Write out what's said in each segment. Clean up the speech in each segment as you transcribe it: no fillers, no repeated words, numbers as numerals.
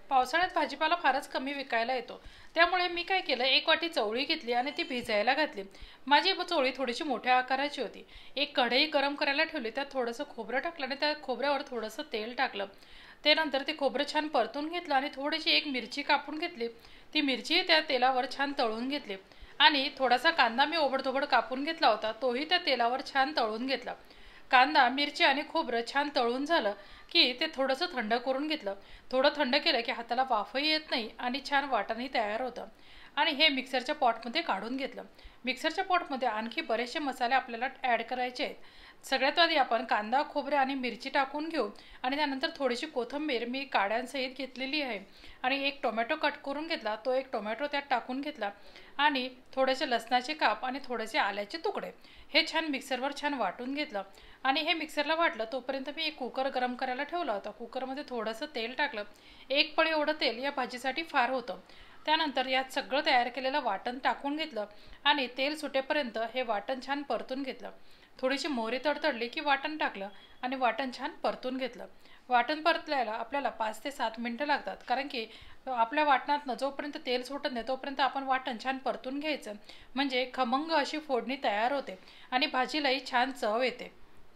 पावसाळ्यात भाजीपाला फारच कमी विकायला येतो. त्यामुळे मी काय केलं, एक वाटी चवळी घेतली आणि ती भिजायला घातली. माझी चवळी थोडीशी मोठ्या आकाराची होती. एक कढई गरम करायला ठेवली, त्यात थोडंसं खोबरं टाकलं आणि त्या खोबऱ्यावर थोडंसं तेल टाकलं. ते नंतर ते खोबरं छान परतून घेतलं आणि थोडीशी एक मिरची कापून घेतली. ती मिरची त्या तेलावर छान तळून घेतली आणि थोडासा कांदा मी ओबडधोबड कापून घेतला होता, तोही त्या तेलावर छान तळून घेतला. कांदा, मिरची आणि खोबरं छान तळून झालं की ते थोडंसं थंड करून घेतलं. थोडं थंड केलं की हाताला वाफही येत नाही आणि छान वाटणही तयार होतं. आणि हे मिक्सरच्या पॉटमध्ये काढून घेतलं. मिक्सरच्या पॉटमध्ये आणखी बरेचसे मसाले आपल्याला ॲड करायचे आहेत. सगळ्यात आधी आपण कांदा, खोबरे आणि मिरची टाकून घेऊ आणि त्यानंतर थोडीशी कोथिंबीर मी काड्यांसहित घेतलेली आहे आणि एक टोमॅटो कट करून घेतला. तो एक टोमॅटो त्यात टाकून घेतला आणि थोडेसे लसणाचे काप आणि थोडेसे आल्याचे तुकडे हे छान मिक्सरवर छान वाटून घेतलं. आणि हे मिक्सरला वाटलं तोपर्यंत मी एक कुकर गरम करायला ठेवला होता. कुकरमध्ये थोडंसं तेल टाकलं. एक पळी एवढं तेल या भाजीसाठी फार होतं. त्यानंतर यात सगळं तयार केलेलं वाटण टाकून घेतलं आणि तेल सुटेपर्यंत हे वाटण छान परतून घेतलं. थोडीशी मोहरी तडतडली की वाटण टाकलं आणि वाटण छान परतून घेतलं. वाटण परतल्याला आपल्याला 5 ते 7 मिनटं लागतात, कारण की आपल्या वाटणातनं जोपर्यंत तेल सुटत नाही तोपर्यंत आपण वाटण छान परतून घ्यायचं, म्हणजे खमंग अशी फोडणी तयार होते आणि भाजीलाही छान चव येते.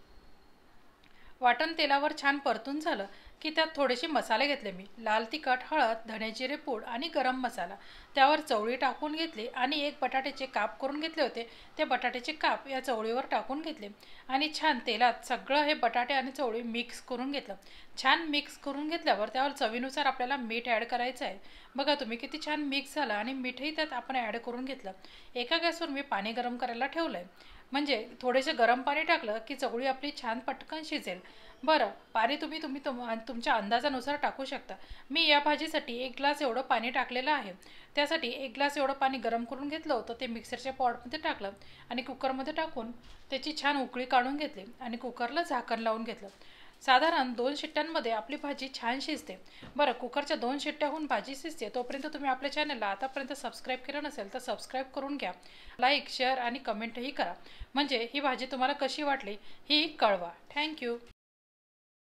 वाटण तेलावर छान परतून झालं की त्यात थोडेसे मसाले घेतले मी. लाल तिखट, हळद, धणे जिरे पूड आणि गरम मसाला. त्यावर चवळी टाकून घेतली आणि एक बटाट्याचे काप करून घेतले होते. ते बटाट्याचे काप या चवळीवर टाकून घेतले आणि छान तेलात सगळं हे बटाटे आणि चवळी मिक्स करून घेतलं. छान मिक्स करून घेतल्यावर त्यावर चवीनुसार आपल्याला मीठ ॲड करायचं आहे. बघा तुम्ही किती छान मिक्स झालं आणि मीठही त्यात आपण ॲड करून घेतलं. एका गॅसवर मी पाणी गरम करायला ठेवलं आहे, म्हणजे थोडेसे गरम पाणी टाकलं की चवळी आपली छान पटकन शिजेल. बरं, पाणी तुम्ही तुम्ही तुमच्या अंदाजानुसार टाकू शकता. मी या भाजीसाठी 1 ग्लास एवढं पाणी टाकलेलं आहे. त्यासाठी 1 ग्लास एवढं पाणी गरम करून घेतलं होतं. ते मिक्सरच्या पॉटमध्ये टाकलं आणि कुकरमध्ये टाकून त्याची छान उकळी काढून घेतली आणि कुकरला झाकण लावून घेतलं. साधारण 2 शिट्ट्यांमध्ये आपली भाजी छान शिजते. बरं, कुकरच्या 2 शिट्ट्याहून भाजी शिजते तोपर्यंत तुम्ही आपल्या चॅनलला आतापर्यंत सबस्क्राईब केलं नसेल तर सबस्क्राईब करून घ्या. लाईक, शेअर आणि कमेंटही करा, म्हणजे ही भाजी तुम्हाला कशी वाटली ही कळवा. थँक्यू.